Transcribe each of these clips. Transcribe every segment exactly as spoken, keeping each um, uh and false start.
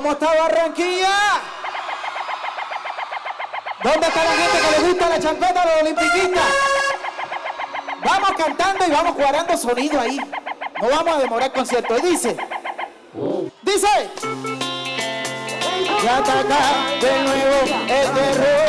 ¿Cómo está Barranquilla? ¿Dónde está la gente que le gusta la champeta a los olimpiquistas? Vamos cantando y vamos cuadrando sonido ahí. No vamos a demorar el concierto. Y dice, dice, ya está acá de nuevo el terror.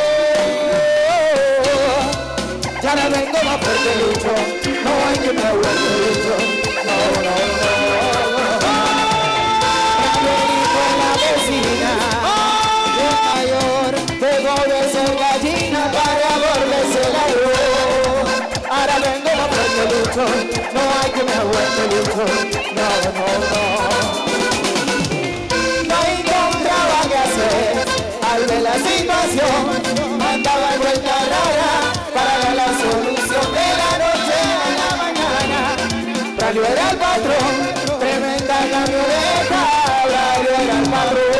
Ya no vengo más fuerte, lucho. No hay que me aguante, lucho. No, no, no, no. También con la vecina, el mayor, dejó de ser gallina para volverse la voz. Ahora vengo más fuerte, lucho. No hay que me aguante, lucho. No, no, no. No encontraba qué hacer al ver la situación. Andaba en vuelta rara para dar la solución de la noche a la mañana. Radio era el patrón, tremenda camioneta. Radio era el patrón.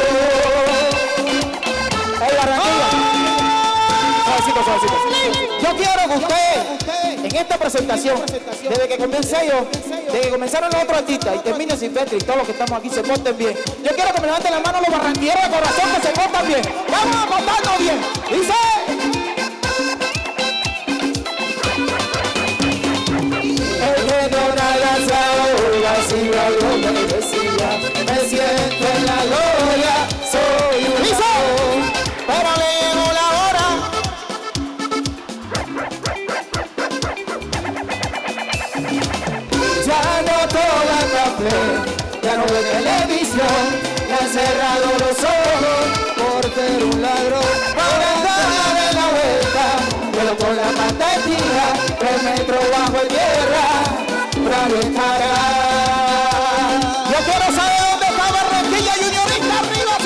¡Ey, Barranquilla! Suavecito, suavecito. Yo quiero que usted, en esta presentación, desde que comencé yo, desde que comenzaron los otros artistas y termine Silvestre y todos los que estamos aquí se porten bien. Yo quiero que me levanten la mano los barranquilleros de corazón que se portan bien. ¡Vamos a portarnos bien! ¡Dice! Si algo me decía, me siento en la gloria, soy un hijo, pero le llegó la hora. Ya no toma café, ya no ve televisión, le han cerrado los ojos por ser un ladrón. Ahora está de la vuelta, vuelo con la pata estira, tres metros bajo tierra, radio estará. Yo quiero saber dónde está Barranquilla Juniorista, arriba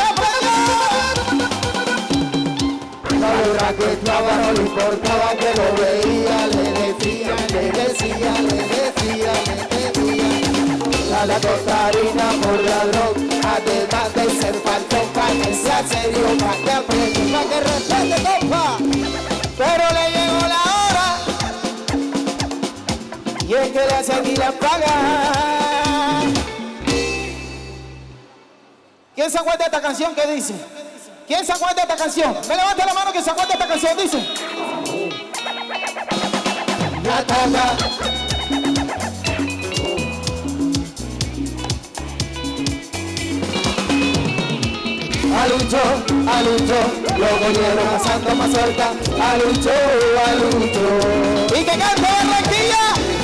se prende. La verdad que estaba, no le importaba que lo veía, le decía, le decía, le decía, le decía. La la cotarina por ladrón, además de ser faltón, pa' que sea serio, pa' que aprenda, pa' que respete, compa. Pero le llegó la hora, y es que la seguida paga. ¿Quién se acuerda de esta canción? ¿Qué dice? ¿Quién se acuerda de esta canción? Me levanta la mano que se acuerda de esta canción. Dice. La tata. Alucho, alucho, los golleros pasando más suelta. Alucho, alucho. Y que cante Barranquilla.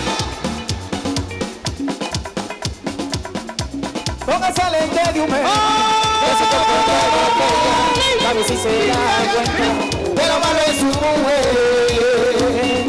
Póngase al lente de un mes. Ese cuerpo de botella, a ver si se da cuenta de lo malo de su mujer.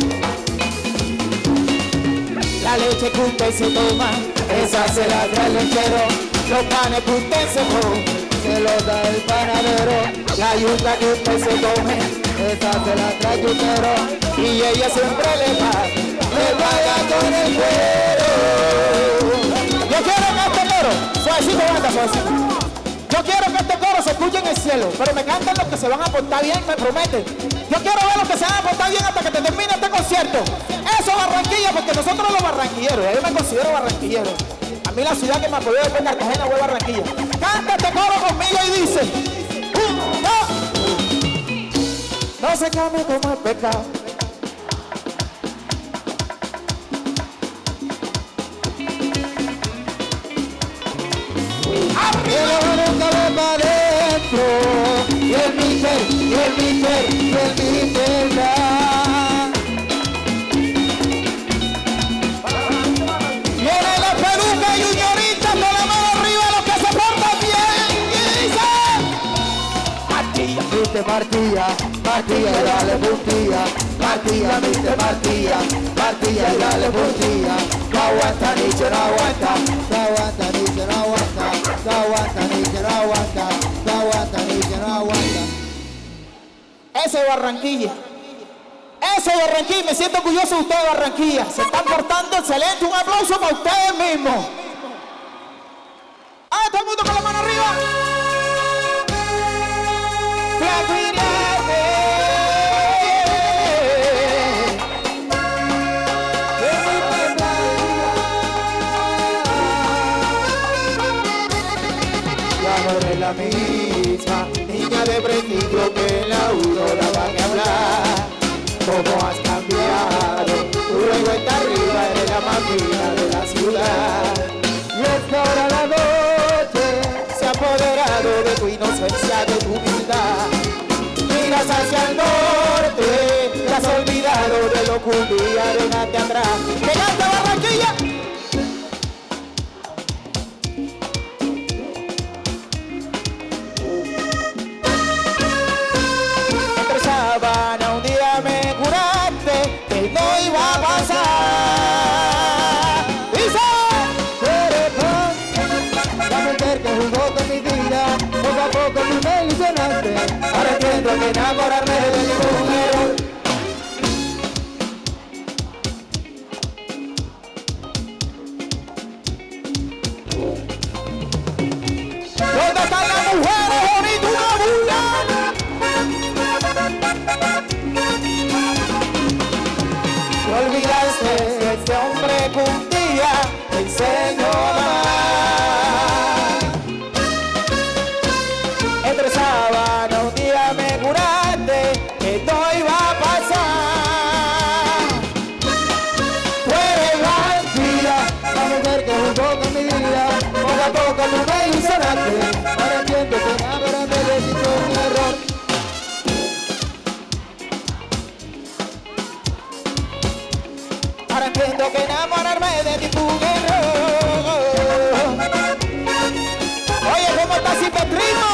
La leche que usted se toma, esa se la trae el lechero. Los panes que usted se come, se los da el panadero. La yuca que usted se come, esa se la trae el yuquero. Y ella siempre le va, le paga con el cuero. Yo quiero que este coro, suavecito, banda, suavecito. Yo quiero que este coro se escuche en el cielo, pero me cantan los que se van a portar bien, me prometen. Yo quiero ver los que se van a portar bien hasta que te termine este concierto. Eso es Barranquilla, porque nosotros los barranquilleros, yo me considero barranquillero. A mí la ciudad que me apoyó después de Cartagena fue Barranquilla. Canta este coro conmigo y dice, un, dos. No se come como el pecado. Y el mister, y el mister, y el mister da. Viene la peluca Juniorista con la mano arriba, los que se portan bien. Y dice: Martilla, mister Martilla, Martilla y dale puntilla. Martilla, mister Martilla, Martilla y dale puntilla. No aguanta, Nietzsche, no aguanta. No aguanta, Nietzsche, no aguanta. No aguanta, Nietzsche, no aguanta. No aguanta, Nietzsche, no aguanta. Ese es Barranquilla. Ese es Barranquilla. Me siento orgulloso de ustedes, Barranquilla. Se están portando excelente. Un aplauso para ustedes mismos. ¡Ah, todo el mundo con la mano arriba! la misma niña de prestigio que en la aurora van a hablar. ¿Cómo has cambiado? Tú luego está arriba, eres la más fina de la ciudad. Y es que ahora la noche se ha apoderado de tu inocencia, de tu humildad. Miras hacia el norte, te has olvidado de lo que un día dejaste atrás. ¡Llegaste a Barranquilla! Entre sábana un día me juraste que no iba a pasar. Dice, eres la mujer que jugó con mi vida, poco a poco tú me ilusionaste. Ahora entiendo que enamorarme de ningún error. ¿Dónde están las mujeres bonitas? Te olvidaste de este hombre que un día te enseñó a amar. Entre sábana un día me juraste que no iba a pasar. Tú eres la vida, la mujer que jugó con mi vida, poco a poco tú me ilusionaste. Ahora entiendo que enamorarme de ti fue un error. Ahora entiendo que enamorarme de ti fue un error. Oye, ¿cómo está Silvestrismo?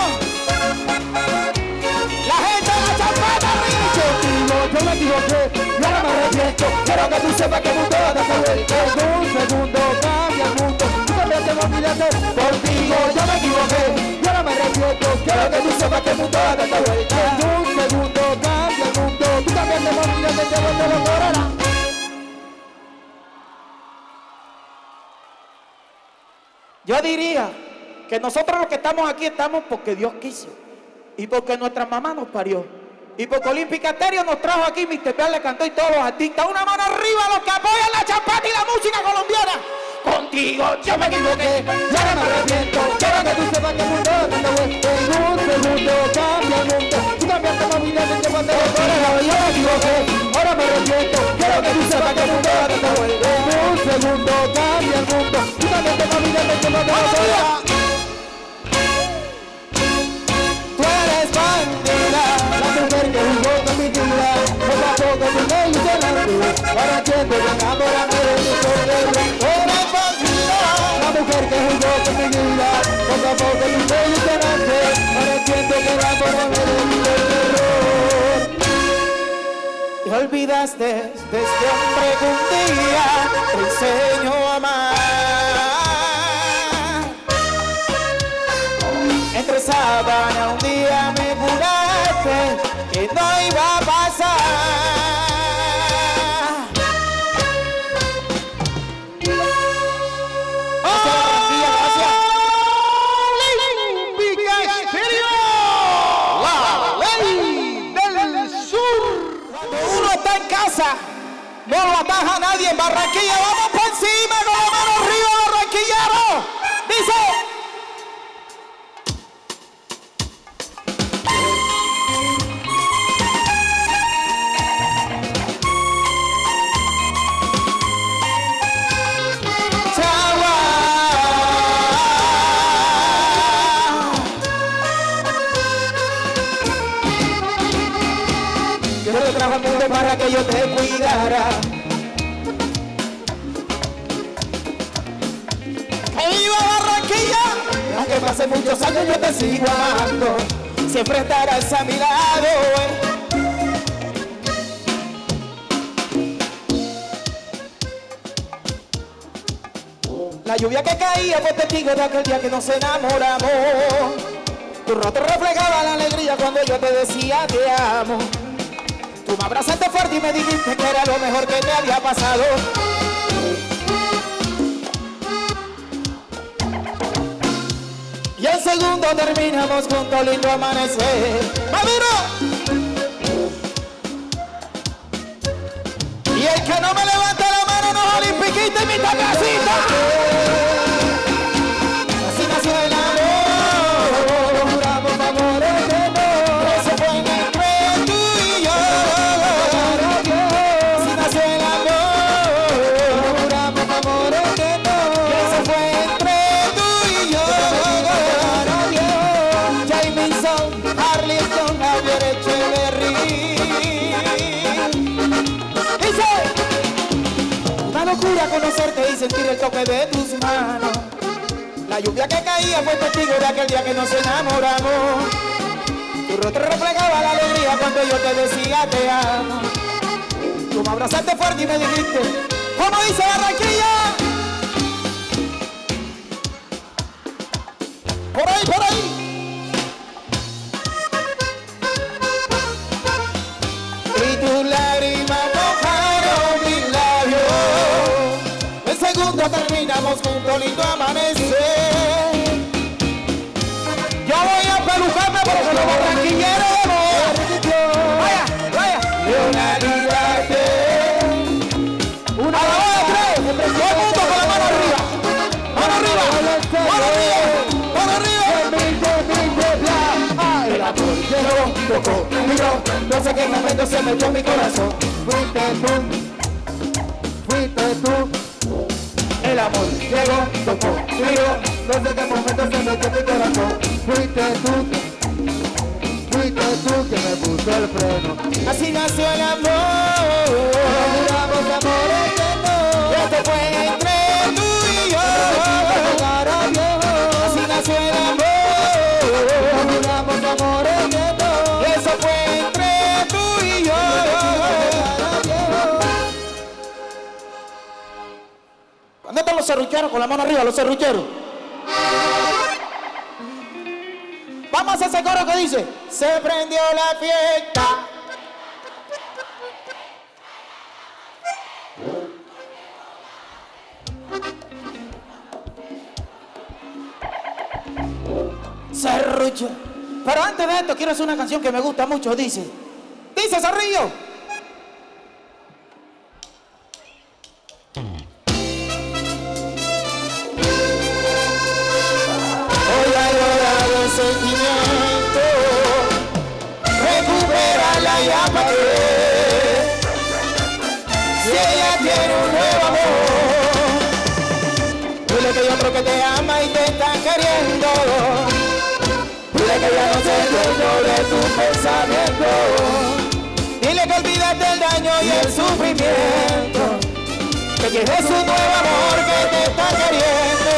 La gente de la champeta arriba. Yo me equivoqué, yo no me arrepiento. Quiero que tú sepas que el mundo da vuelta. En un segundo cambia el mundo. Tú también te vas a mirarte contigo. Yo me equivoqué, yo no me arrepiento. Quiero que tú sepas que el mundo da vuelta. En un segundo cambia el mundo. Tú también te vas a mirarte, te vas a lograr. Yo diría que nosotros los que estamos aquí estamos porque Dios quiso y porque nuestra mamá nos parió y porque Olímpica Estéreo nos trajo aquí, mister Peal le cantó y todos los artistas. Una mano arriba a los que apoyan la champeta y la música colombiana. Contigo yo me equivoqué, ya no me arrepiento. Quiero que tú sepas que el mundo está dando vuelta. En un segundo cambia el mundo. Tú también te vas a mirar que te vas a lograr. Yo me equivoqué, ahora me arrepiento. Quiero que tú sepas que el mundo está dando vuelta. En un segundo cambia el mundo. Tú también te vas a mirar que te vas a lograr. Tú eres bandera, la mujer que jugó con mi vida. Poco a poco tú me ilusionaste. Ahora entiendo que enamorarme de ti fue un error. Eres bandera, la mujer que jugó con mi vida. Poco a poco tú me ilusionaste. Ahora entiendo que enamorarme de ti fue un error. Te olvidaste de este hombre que un día te enseñó a amar. Entre sábana un día me juraste que no iba a pasar. Gracias, Barranquilla, gracias. La ley del sur. Cuando uno está en casa, no lo ataja nadie en Barranquilla. Vamos por encima con la mano arriba, barranquillero. Dice. Yo te trajo al mundo para que yo te cuidara. ¡Que iba a Barranquilla! Aunque pase muchos años yo te sigo amando. Siempre estarás a mi lado. La lluvia que caía fue testigo de aquel día que nos enamoramos. Tu rostro reflejaba la alegría cuando yo te decía te amo. Tú me abrazaste fuerte y me dijiste que era lo mejor que te había pasado. Y en segundo terminamos juntos, lindo amanecer. ¡Maduro! Y el que no me levante la mano no es olimpiquista y mi casita. Así nació el amor. locura conocerte y sentir el toque de tus manos. La lluvia que caía fue testigo de aquel día que nos enamoramos. Tu rostro reflejaba la alegría cuando yo te decía te amo. Tú me abrazaste fuerte y me dijiste, ¿cómo dice Barranquilla? Por ahí, por ahí. Y tus lágrimas mojaron mis labios. En segundo terminamos juntos, lindo amanecer. Yo voy a pelucarme porque los barranquilleros de amor. Vaya, vaya. Una libertad. Una a la hora de tres. Todo el mundo con la mano arriba. Mano arriba. Mano arriba. Mano arriba. El amor llegó, tocó, miró. No sé qué momento se metió en mi corazón. Fuiste tú. Fuiste tú. El amor llegó, tocó, miró. No sé qué momento se metió en mi corazón. Fuiste tú, fuiste tú que me puso el freno. Así nació el amor. Juramos amor eterno. Esto fue entre tú y yo. Así nació el amor. Juramos amor eterno. Eso fue entre tú y yo. ¿Dónde están los serrucheros? Con la mano arriba, los serrucheros. Vamos a ese coro que dice, se prendió la fiesta. Serrucho. Pero antes de esto quiero hacer una canción que me gusta mucho, dice. Dice Zorrillo. Sentimiento, recupera la llama que si ella tiene un nuevo amor, dile que hay otro que te ama y te está queriendo, dile que ya no se dueño de tu pensamiento, dile que olvidas del daño y el sufrimiento, que tienes un nuevo amor que te está queriendo.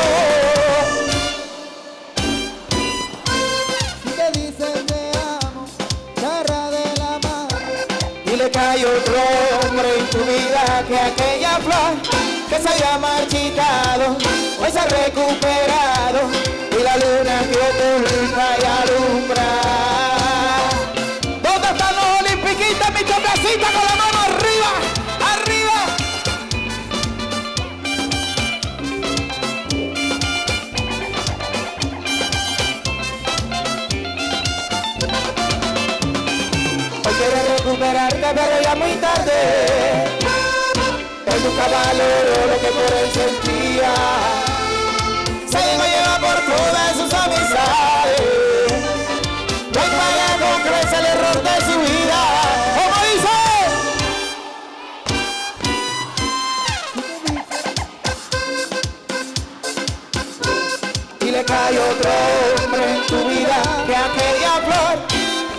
Dile que hay otro hombre en tu vida que aquella flor que se había marchitado, hoy se ha recuperado y la luna que oculta y alumbra. ¿Dónde están los olimpiquistas, mi chocacita con la mano arriba? ¡Arriba! Hoy quieres recuperarte, pero ya muy tarde. Él nunca valoró lo que por él sentía. Se dejó llevar por todas sus amistades. No hay paga con crecer el error de su vida. ¿Cómo dice? Dile que hay otro hombre en tu vida que aquella flor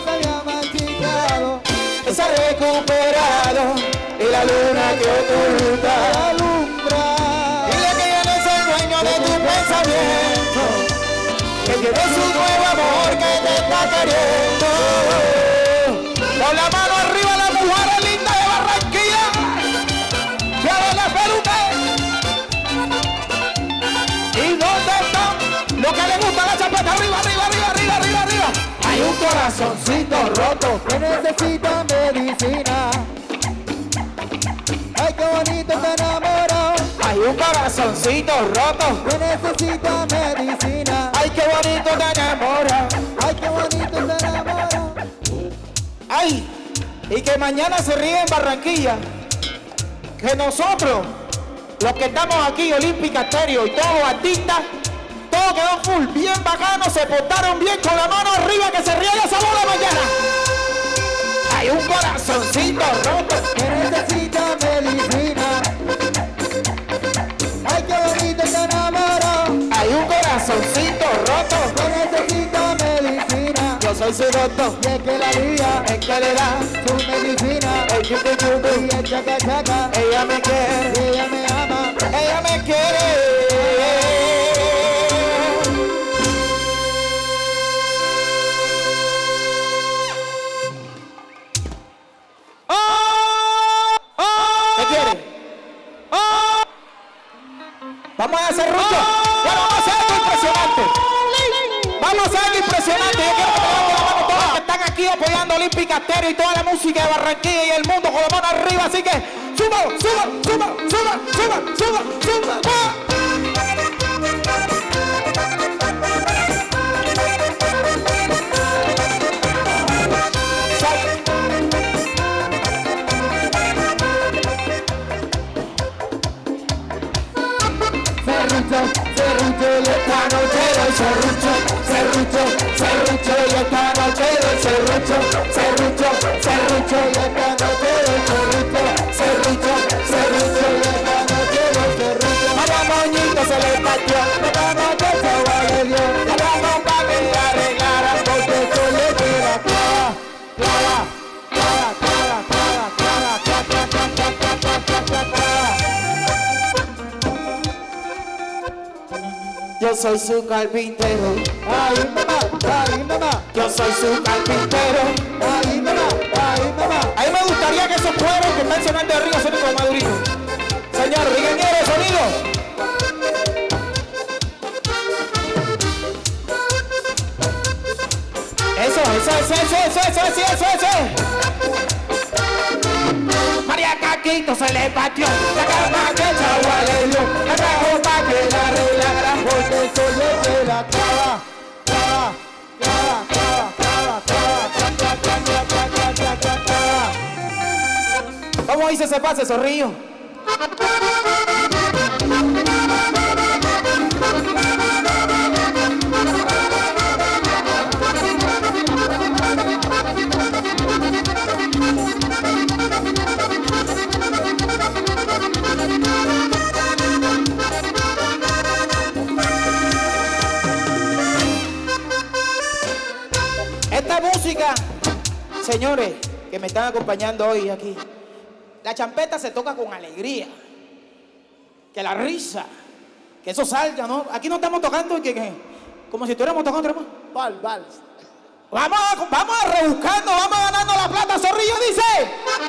se ha recuperado y la luna que oculta alumbra. Dile que ya no es el dueño de tu pensamiento, que tienes un nuevo amor que te está queriendo. Con la mano arriba la mujer linda de Barranquilla, que ahora la peluca. ¿Y dónde están los que les gusta la chapeta? Arriba, arriba, arriba, arriba, arriba, arriba. Hay un corazoncito roto que necesita medicina. Ay, qué bonito te enamoró. Hay un corazoncito roto que necesita medicina. Ay, qué bonito te enamora. Ay, qué bonito te enamora. Ay, y que mañana se ríe en Barranquilla. Que nosotros, los que estamos aquí, Olímpica Estéreo y todos los artistas, todo quedó full, bien bacano, se portaron bien con la mano arriba, que se ríe de esa bola mañana. Hay un corazoncito roto que necesita medicina. Ay, qué bonito te enamoró. Hay un corazoncito roto que necesita medicina. Yo soy su doctor y es que la vida es que le da su medicina. El chupi chupi y el chaca chaca. Ella me quiere, ella me Vamos a hacer rucho. Bueno, vamos a hacer algo impresionante. Vamos a hacer algo impresionante. Yo quiero que me levanten la mano todos los que están aquí apoyando a Olímpica Estéreo y toda la música de Barranquilla y el mundo con la mano arriba. Así que suba, suba, suba, suba, suba, suba, suba. ¡Ah! Serrucho, y esta noche doy serrucho, serrucho, serrucho, y esta noche doy serrucho, serrucho, serrucho, y esta noche doy serrucho, serrucho, serrucho, y esta noche doy serrucho. María Moñito se le partió, esta noche se va de Dios, la vamos pa' que la arreglara, porque soy el que la clava, clava, clava, clava, clava, clava, clava, clava, clava, clava, clava, clava. Yo soy su carpintero. Ay, mamá, ay, mamá. Yo soy su carpintero. Ay, mamá, ay, mamá. A mí me gustaría que esos cueros que están sonando arriba suenen como maduritos. Señor, ingeniero de sonido. Eso, eso, eso, eso, eso, eso, eso, eso, eso. María Caquito se le partió la cama que el chagua le dio. La trajo pa' que la arreglara, porque soy el que la clava, clava, clava, clava, clava, clava, clava, clava, clava, clava, clava. ¿Cómo dice ese pase, Zorrillo? Esta música, señores, que me están acompañando hoy aquí, la champeta se toca con alegría, que la risa, que eso salga, ¿no? Aquí no estamos tocando que, que, como si estuviéramos tocando, hermano. Val, val. Vamos a, vamos a rebuscando, vamos ganando la plata, Zorrillo dice.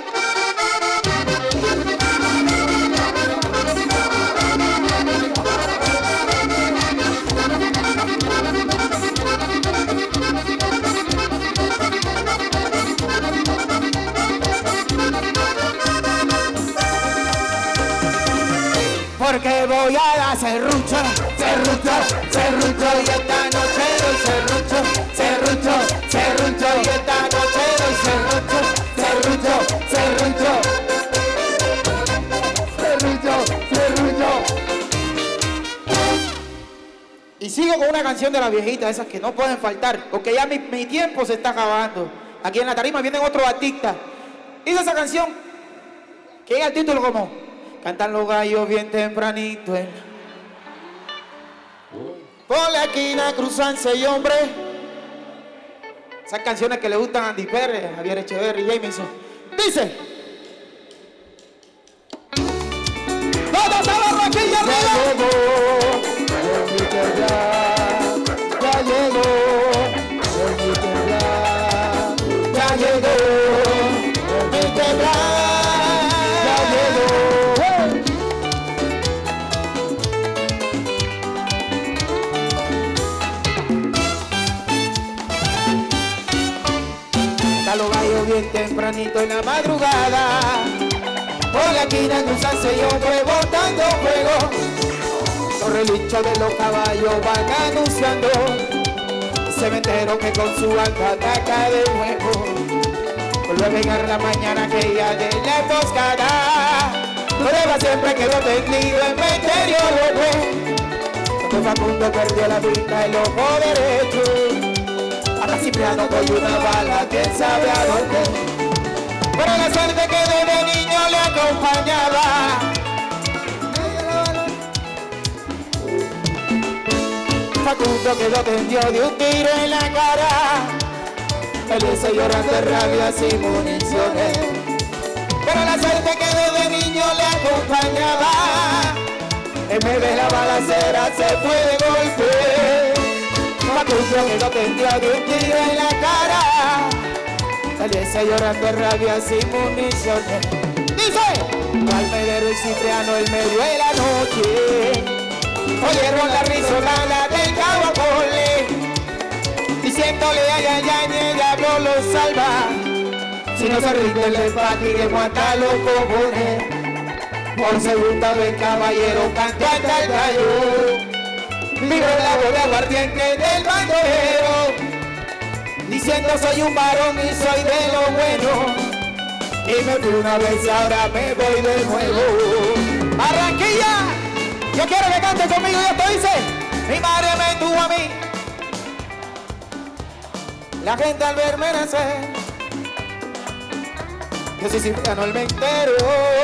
Porque voy a dar serrucho, serrucho, serrucho, y esta noche doy serrucho, serrucho, serrucho, y esta noche doy serrucho, serrucho, serrucho, Serrucho, serrucho. Y sigo con una canción de la viejita, esas que no pueden faltar, porque ya mi, mi tiempo se está acabando. Aquí en la tarima vienen otros artistas. Hice esa canción, que es el título como cantan los gallos bien tempranito. Eh. Por la esquina cruzan seis hombres. Esas canciones que le gustan a Andy Pérez, Javier Echeverri, Jameson. Dice: todos a Barranquilla arriba. Ya llegó, ya llegó, ya llegó, Ya llegó, mi quebrar. ya llegó. Cantan los gallos bien tempranito en la madrugada. Por la esquina cruzan seis hombres botando fuego. Los relinchos de los caballos van anunciando el cementerio que con su alta ataca de nuevo. Vuelve a llegar la mañana que ya de la emboscada. Prueba siempre quedó tendido en mi interior, bebé. Cuando Facundo perdió la vista el ojo derecho, ahora Cipriano cogió una bala, quién sabe a dónde. Pero la suerte que desde niño le acompañaba. Facundo quedó tendido de un tiro en la cara. Feliz y llorando de rabia sin municiones. Pero la suerte que desde niño le acompañaba. En vez de la balacera se fue de golpe. Facundo quedó tendido de un tiro en la cara. Feliz y llorando de rabia sin municiones. Dice: Almedero y Cipriano en medio de la noche. oyeron la risolada del cabocole, diciéndole ay, ay, ay, el diablo lo salva. Si no se rinde el empatiguemos hasta los cojones. Por segunda vez caballero canta hasta el gallo. Vivo la voz de aguardiente del bandolero, diciendo soy un varón y soy de lo bueno. Y me fui una vez y ahora me voy de nuevo. Barranquilla, yo quiero que cante conmigo y esto dice: mi madre me tuvo a mí. La gente al verme nacer, yo soy Cipriano el Mentero.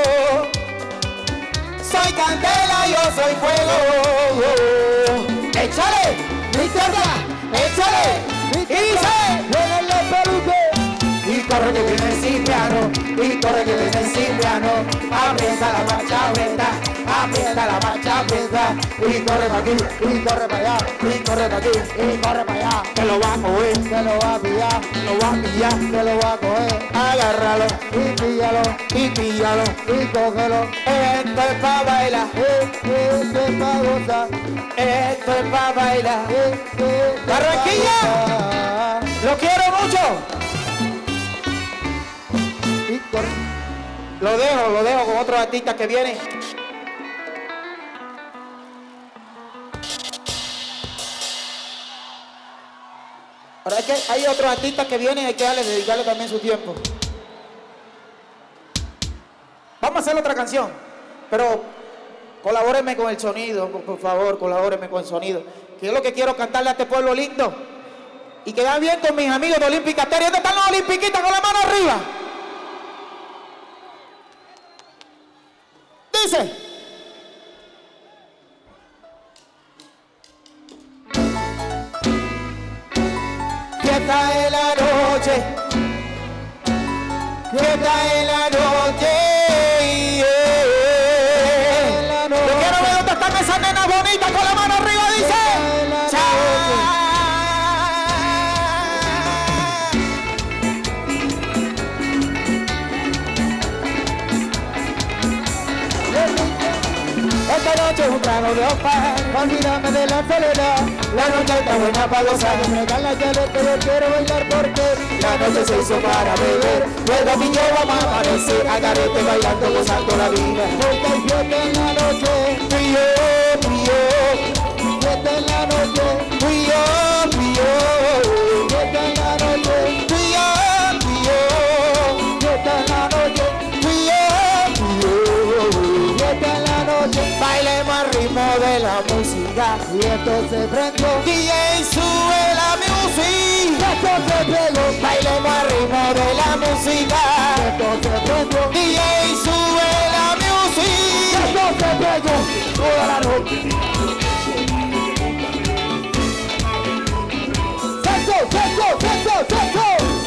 Soy candela, yo soy fuego. Échale, mi tierra, échale, y dice: ¡Jueguen los peluques! y corre que viene Cipriano, y corre que viene Cipriano. Aprieta la marcha, aprieta, aprieta la marcha, aprieta. Y corre para aquí, y corre para allá, y corre para aquí, y corre para allá. Que lo va a coger, Que lo va a pillar, lo va a pillar. que lo va a coger. Agárralo, Y píllalo, y píllalo. y cógelo. Esto es pa' bailar, Esto es pa' gozar. esto es pa' bailar. Esto es pa' Barranquilla. gozar. Lo quiero mucho. Y corre. Lo dejo, lo dejo con otros artistas que vienen. Ahora es que hay otros artistas que vienen y hay que darle, dedicarle también su tiempo. Vamos a hacer otra canción, pero colabórenme con el sonido, por favor, colabórenme con el sonido. Que yo lo que quiero cantarle a este pueblo lindo y quedar bien con mis amigos de Olímpica Stereo. ¿Dónde están los olimpiquitas con la mano arriba? Dice: fiesta en la noche, fiesta en la noche, yeah. Yo quiero ver dónde están esas nenas bonitas con la mano arriba, dice. Cha. Esta noche es un trago de opal, Olvídame de la soledad. la noche está buena para gozar. Regala ya lo que yo quiero bailar porque La noche se hizo para beber, luego mi yo vamos a amanecer, a garete bailando, gozando la vida. porque hay fiesta en la noche. Tú y yo, tú y yo, Fiesta en la noche. tú y yo, tú y yo, Fiesta en la noche. tú y yo, tú y yo, Fiesta en la noche. tú y yo, tú y yo. Fiesta en la noche. Bailemos al ritmo de la música, Y esto se prendió. D J sube la música. Esto se pegó. Bailemos al ritmo de la música, Esto se prendió. D J sube la música. Esto se pegó. Toda la noche. Sexo, sexo, sexo, sexo.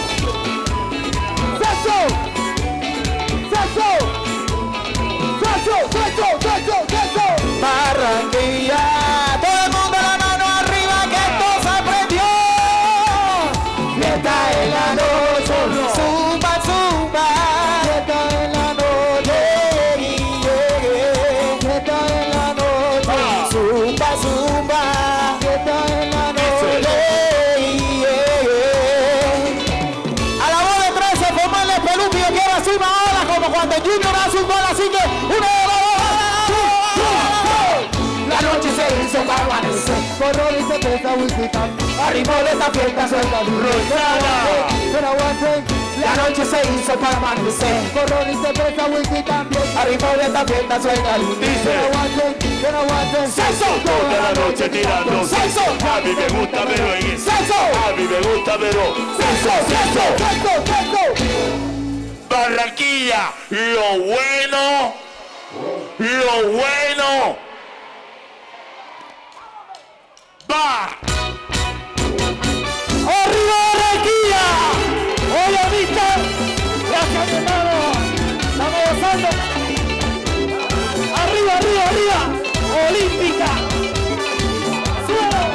Sexo. Sexo. Sexo, sexo, sexo, sexo. Barranquilla, todo el mundo la mano arriba que esto se prendió. Fiesta en la noche, zumba, zumba. Fiesta en la noche. Yeah, yeah, yeah. Fiesta en la noche. Zumba, zumba. Fiesta en la noche. Yeah, yeah, yeah. A la voz de trece, formarle peluque, yo quiero hacer una ola como cuando Junior hace un gol, así que una ola. La noche se hizo para amanecer. Corro y se pesa whisky tan. Arriba de esta fiesta suelta tu rosada. Pero aguante. La noche se hizo para amanecer. Corro y se pesa whisky también. Arriba de esta fiesta suelta tu Pero Dice, aguante. Pero aguante. ¡Sexo! toda la noche tirando ¡Sexo! A mí me gusta pero en eso. ¡Sexo! A mí me gusta pero ¡Sexo! ¡Sexo! Sexo, sexo. Barranquilla, lo bueno, lo bueno va. ¡Arriba Barranquilla! Oye, viste, gracias mi hermano, estamos gozando. Arriba, arriba, arriba, Olímpica. Suelo.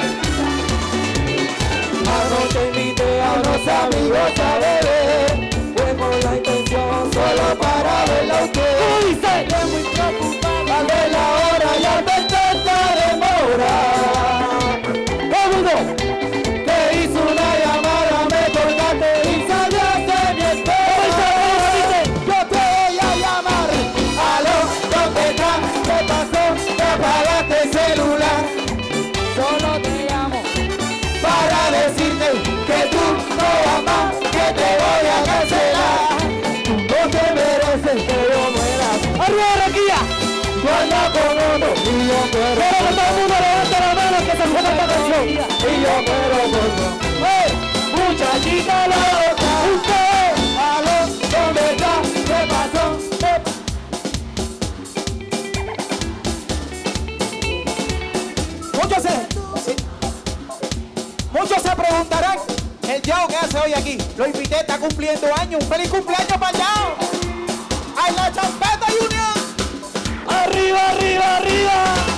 Anoche invité a unos amigos a beber, fue con la intención solo para verla a usted. Dice, muy preocupada de la hora y al ver estaremos ¿Qué pasó? Te apagaste el celular. Solo te llamo Para decirte que tú no vas más, que te voy a cancelar. No te mereces que yo muera. ¡Arriba, Barranquilla! Tú andas con otro y yo muero. Quiero que todo el mundo levante la mano que se suena esta canción. Y yo muero con otro. ¡Hey! Muchachita loca, Usted, aló, ¿dónde está? ¿Qué pasó? ¿Qué pasó? Muchos se, sí. Muchos se preguntarán, ¿el Yao qué hace hoy aquí? Lo invité, está cumpliendo años. ¡Un feliz cumpleaños para el Yao! ¡Ay, la champeta Unión! arriba, arriba, arriba.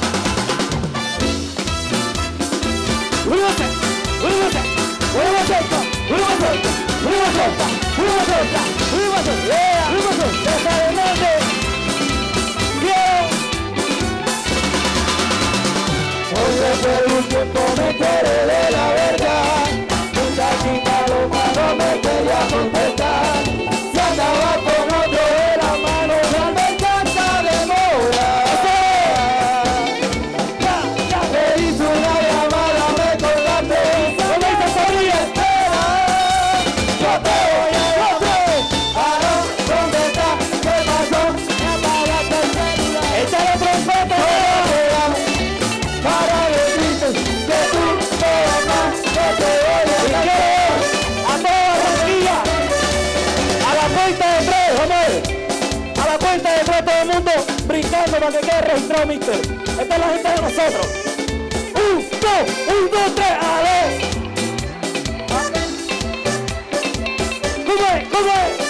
Uruguay, Uruguay, Uruguay, Uruguay, Uruguay, Uruguay, Uruguay, César Hernández. Bien. Hoy después de un tiempo me enteré de la verdad. Muchachita loca no me quería contestar. Se andaba con otro de la mano, ya me encanta demorar. Me hizo una llamada, me colgaste. ¿Dónde está Sabría? Espera, yo te voy a llamar. Aló, ¿dónde está? ¿Qué pasó? Me apagaste el celular. Échale trompeta. Para decirte que tú no vas más, que te voy a cancelar. A toda Barranquilla. A la cuenta de tres, vamos. A la cuenta de tres, todo el mundo brincando para que quede registrado, mister. Esta es la gente de nosotros. Un, dos, un, dos, tres, a ver. ¿Cómo es? ¿Cómo es?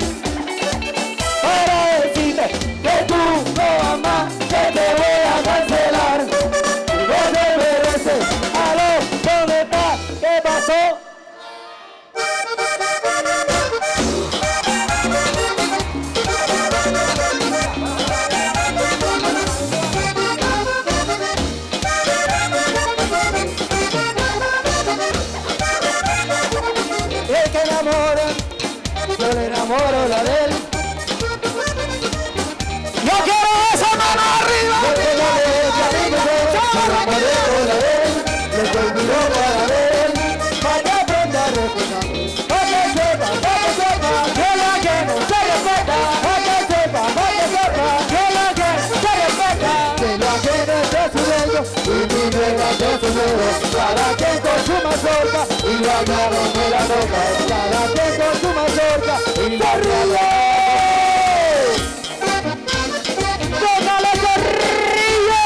Para decirte Que tú no vas más, que te voy a cancelar. No te mereces. aló, ¿dónde está? ¿Qué pasó? El que enamora, yo le enamoro la de él. ¡Yo quiero esa mano arriba! Yo te la de ella, amigo, yo me enamoré con la de él. Le doy mi ropa a la de él, para que aprenda a respetar. Para que sepa, para que sepa, que la que no se respeta. Para que sepa, para que sepa, que la que se respeta. Que la que no es de su dueño y mi reina de su dueño. Cada quien con su mazorca y la mano me la toca. Cada quien con su mazorca y la ríe. ¡Tócale, Carrillo!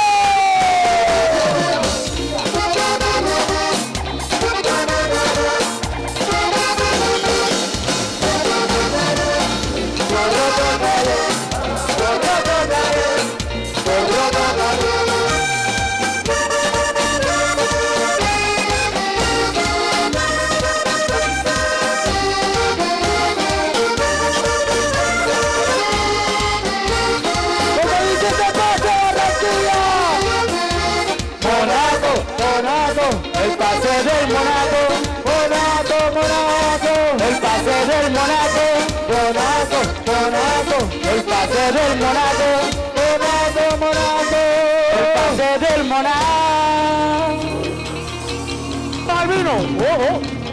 ¿Cómo dice este pase, Barranquilla? Monaco, Monaco, el pase del Monaco. Monaco, Monaco, el pase del Monaco. Monaco, Monaco, el pase del Monaco. Monaco, Monaco, el pase del Monaco. ¡Malvino! ¡Oh, oh!